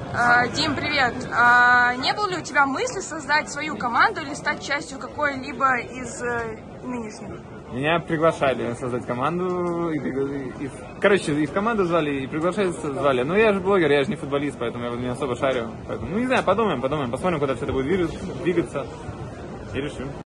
Дим, привет! Не было ли у тебя мысли создать свою команду или стать частью какой-либо из нынешних? Меня приглашали создать команду, короче, и в команду звали, и приглашать звали. Но я же блогер, я же не футболист, поэтому я не особо шарю. Поэтому, не знаю, подумаем, посмотрим, куда все это будет двигаться, и решим.